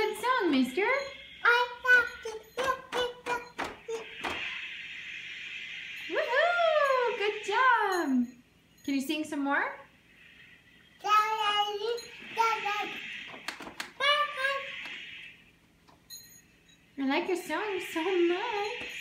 good song, mister. Woohoo! Good job. Can you sing some more? I like your song so much.